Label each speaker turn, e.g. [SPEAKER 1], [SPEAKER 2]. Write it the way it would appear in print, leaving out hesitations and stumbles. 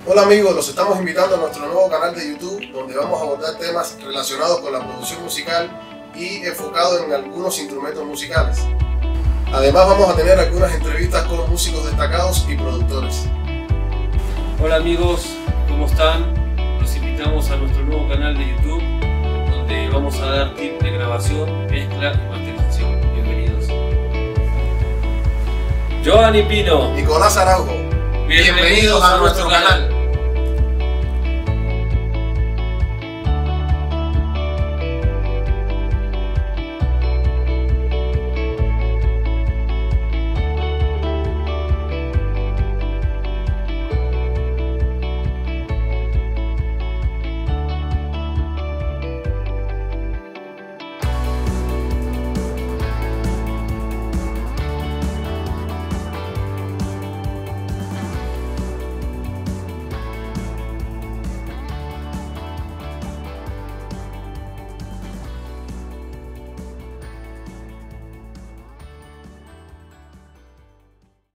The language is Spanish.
[SPEAKER 1] Hola amigos, los estamos invitando a nuestro nuevo canal de YouTube, donde vamos a abordar temas relacionados con la producción musical y enfocado en algunos instrumentos musicales. Además vamos a tener algunas entrevistas con músicos destacados y productores.
[SPEAKER 2] Hola amigos, ¿cómo están? Los invitamos a nuestro nuevo canal de YouTube, donde vamos a dar tips de grabación, mezcla y masterización. Bienvenidos. Giovanni Pino,
[SPEAKER 1] Nicolás Araujo.
[SPEAKER 2] bienvenidos a nuestro canal.